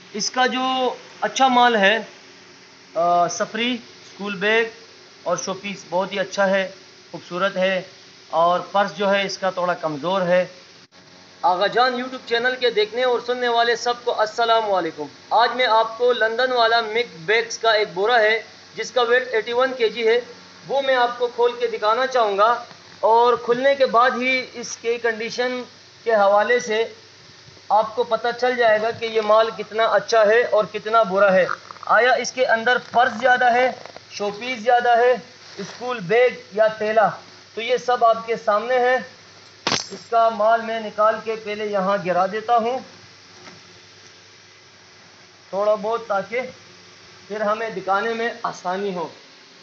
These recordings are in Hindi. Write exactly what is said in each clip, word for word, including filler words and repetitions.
इसका जो अच्छा माल है, आ, सफरी स्कूल बैग और शोपीस बहुत ही अच्छा है, खूबसूरत है। और पर्स जो है इसका थोड़ा कमज़ोर है। आगाजान यूट्यूब चैनल के देखने और सुनने वाले सबको अस्सलाम वालेकुम। आज मैं आपको लंदन वाला मिक बैग्स का एक बोरा है जिसका वेट इक्यासी केजी है, वो मैं आपको खोल के दिखाना चाहूँगा। और खुलने के बाद ही इसके कंडीशन के हवाले से आपको पता चल जाएगा कि ये माल कितना अच्छा है और कितना बुरा है। आया इसके अंदर पर्स ज़्यादा है, शोपीस ज़्यादा है, स्कूल बैग या थैला, तो ये सब आपके सामने है। इसका माल मैं निकाल के पहले यहाँ गिरा देता हूँ थोड़ा बहुत, ताकि फिर हमें दिखाने में आसानी हो।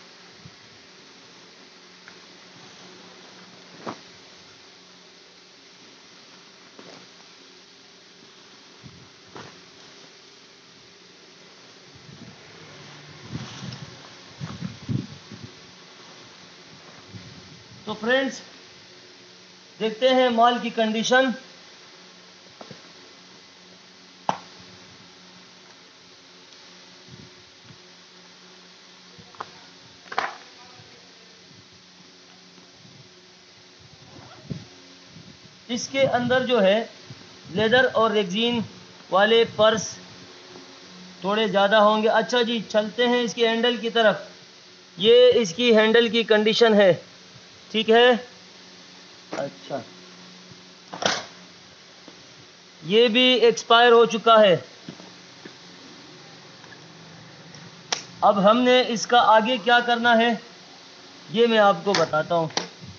तो फ्रेंड्स, देखते हैं माल की कंडीशन। इसके अंदर जो है लेदर और रेक्जीन वाले पर्स थोड़े ज़्यादा होंगे। अच्छा जी, चलते हैं इसकी हैंडल की तरफ। ये इसकी हैंडल की कंडीशन है, ठीक है। अच्छा, ये भी एक्सपायर हो चुका है। अब हमने इसका आगे क्या करना है ये मैं आपको बताता हूँ।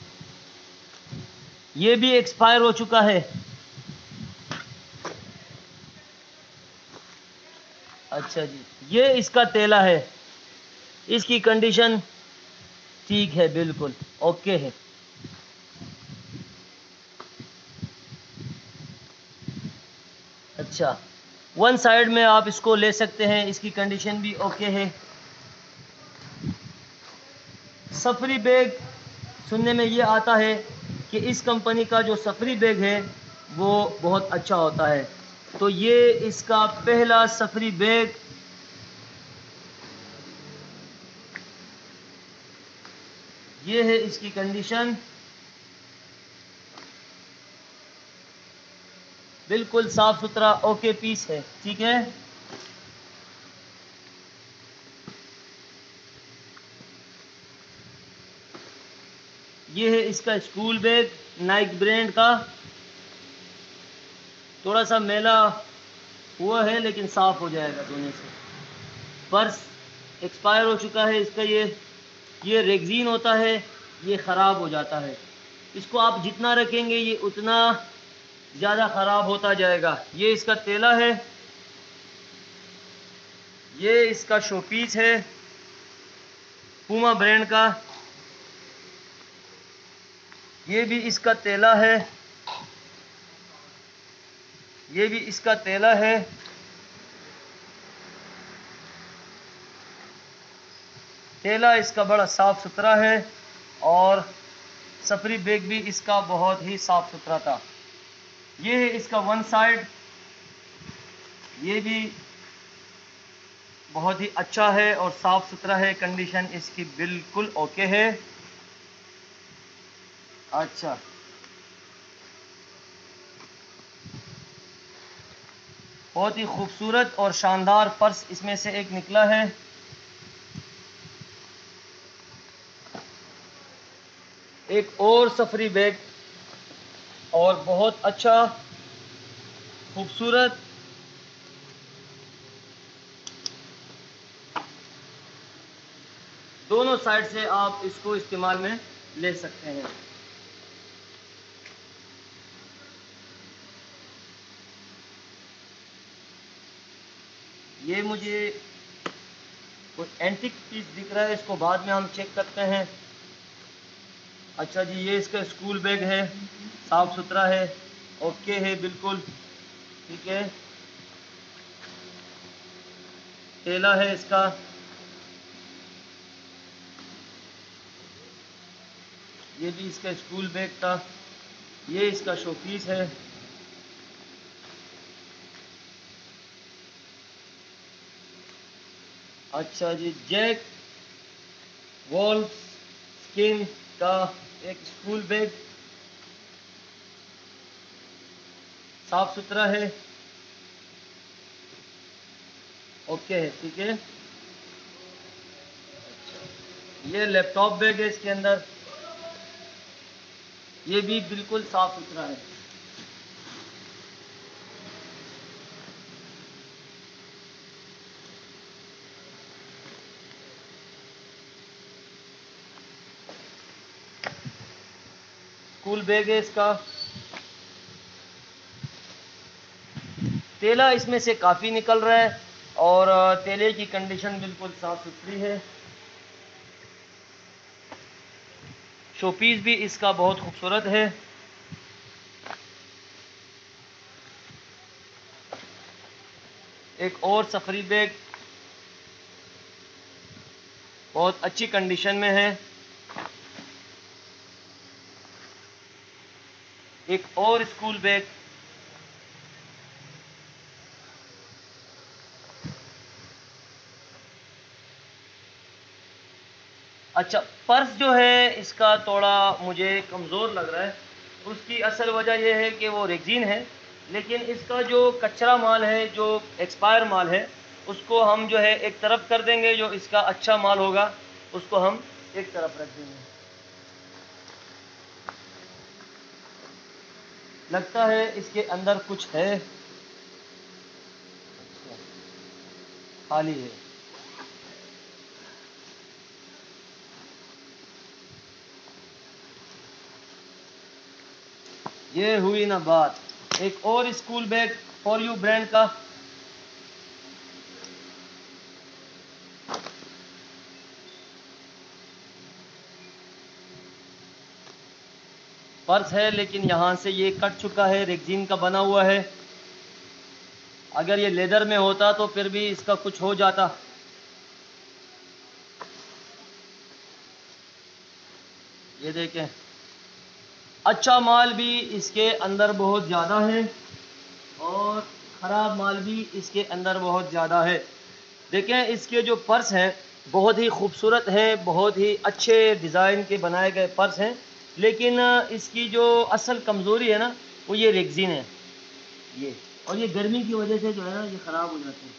ये भी एक्सपायर हो चुका है। अच्छा जी, ये इसका तेला है, इसकी कंडीशन ठीक है, बिल्कुल ओके है। अच्छा, वन साइड में आप इसको ले सकते हैं, इसकी कंडीशन भी ओके है। सफरी बैग सुनने में ये आता है कि इस कंपनी का जो सफरी बैग है वो बहुत अच्छा होता है। तो ये इसका पहला सफरी बैग, ये है इसकी कंडीशन, बिल्कुल साफ सुथरा ओके पीस है, ठीक है। ये है इसका स्कूल बैग नाइक ब्रांड का, थोड़ा सा मैला हुआ है लेकिन साफ हो जाएगा धोने से। पर्स एक्सपायर हो चुका है इसका। ये ये रेगजीन होता है, ये ख़राब हो जाता है। इसको आप जितना रखेंगे ये उतना ज़्यादा ख़राब होता जाएगा। ये इसका तेला है, ये इसका शोपीस है पूमा ब्रांड का, ये भी इसका तेला है, ये भी इसका तेला है। तेला इसका बड़ा साफ़ सुथरा है और सफरी बैग भी इसका बहुत ही साफ़ सुथरा था। ये है इसका वन साइड, ये भी बहुत ही अच्छा है और साफ़ सुथरा है, कंडीशन इसकी बिल्कुल ओके है। अच्छा, बहुत ही खूबसूरत और शानदार पर्स इसमें से एक निकला है। एक और सफरी बैग और बहुत अच्छा खूबसूरत, दोनों साइड से आप इसको इस्तेमाल में ले सकते हैं। ये मुझे कोई एंटिक पीस दिख रहा है, इसको बाद में हम चेक करते हैं। अच्छा जी, ये इसका स्कूल बैग है, साफ़ सुथरा है, ओके है, बिल्कुल ठीक है। तेला है इसका, ये भी इसका स्कूल बैग था, ये इसका शोपीस है। अच्छा जी, जैक वॉल्फ स्किन का एक स्कूल बैग, साफ सुथरा है, ओके है, ठीक है। ये लैपटॉप बैग है, इसके अंदर ये भी बिल्कुल साफ सुथरा है। स्कूल बैग है इसका, तेला इसमें से काफ़ी निकल रहा है और तेले की कंडीशन बिल्कुल साफ सुथरी है। शोपीस भी इसका बहुत खूबसूरत है। एक और सफरी बैग बहुत अच्छी कंडीशन में है। एक और स्कूल बैग, अच्छा पर्स जो है इसका थोड़ा मुझे कमज़ोर लग रहा है। उसकी असल वजह यह है कि वो रेगजीन है, लेकिन इसका जो कचरा माल है, जो एक्सपायर माल है, उसको हम जो है एक तरफ कर देंगे। जो इसका अच्छा माल होगा उसको हम एक तरफ रख देंगे। लगता है इसके अंदर कुछ है, खाली है। ये हुई ना बात। एक और school bag for you brand का, पर्स है, लेकिन यहाँ से ये कट चुका है, रेगजीन का बना हुआ है। अगर ये लेदर में होता तो फिर भी इसका कुछ हो जाता। ये देखें, अच्छा माल भी इसके अंदर बहुत ज़्यादा है और ख़राब माल भी इसके अंदर बहुत ज़्यादा है। देखें, इसके जो पर्स हैं बहुत ही खूबसूरत है, बहुत ही अच्छे डिज़ाइन के बनाए गए पर्स हैं, लेकिन इसकी जो असल कमज़ोरी है ना, वो ये रेगजीन है ये, और ये गर्मी की वजह से जो है ना ये ख़राब हो जाते हैं।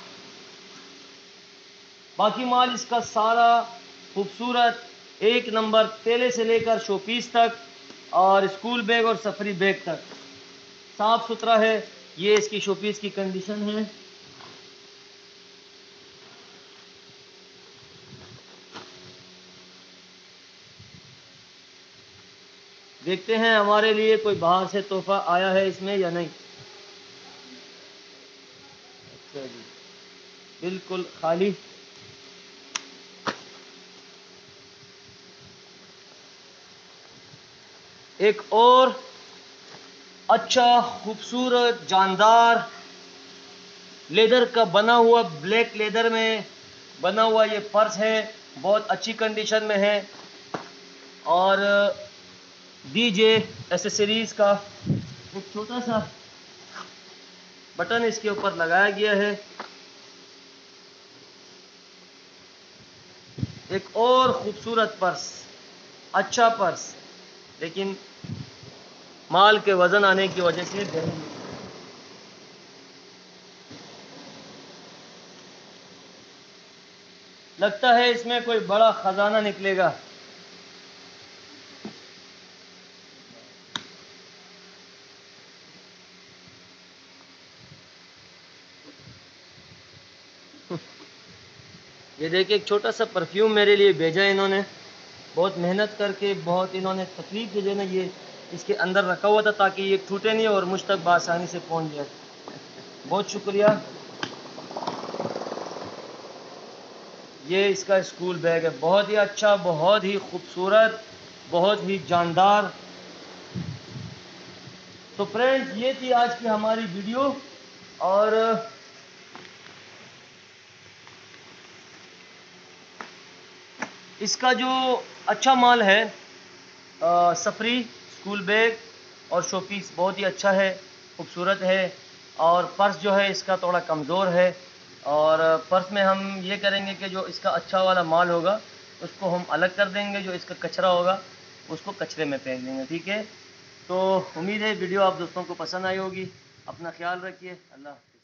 बाकी माल इसका सारा खूबसूरत, एक नंबर, तेले से लेकर शोपीस तक और स्कूल बैग और सफरी बैग तक साफ़ सुथरा है। ये इसकी शोपीस की कंडीशन है। देखते हैं हमारे लिए कोई बाहर से तोहफा आया है इसमें या नहीं। अच्छा जी, बिल्कुल खाली। एक और अच्छा खूबसूरत जानदार लेदर का बना हुआ, ब्लैक लेदर में बना हुआ ये पर्स है, बहुत अच्छी कंडीशन में है। और डीजे एसेसरीज का एक छोटा सा बटन इसके ऊपर लगाया गया है। एक और खूबसूरत पर्स, अच्छा पर्स, लेकिन माल के वजन आने की वजह से गर्म। लगता है इसमें कोई बड़ा खजाना निकलेगा। ये देखिए, एक छोटा सा परफ्यूम मेरे लिए भेजा है इन्होंने, बहुत मेहनत करके, बहुत इन्होंने तकलीफ से जो है ना ये इसके अंदर रखा हुआ था ताकि ये टूटे नहीं और मुझ तक बआसानी से पहुंच जाए। बहुत शुक्रिया। ये इसका स्कूल बैग है, बहुत ही अच्छा, बहुत ही खूबसूरत, बहुत ही जानदार। तो फ्रेंड्स, ये थी आज की हमारी वीडियो। और इसका जो अच्छा माल है, आ, सफरी स्कूल बैग और शोपीस बहुत ही अच्छा है, खूबसूरत है। और पर्स जो है इसका थोड़ा कमज़ोर है और पर्स में हम ये करेंगे कि जो इसका अच्छा वाला माल होगा उसको हम अलग कर देंगे, जो इसका कचरा होगा उसको कचरे में फेंक देंगे। ठीक है, तो उम्मीद है वीडियो आप दोस्तों को पसंद आई होगी। अपना ख्याल रखिए। अल्लाह।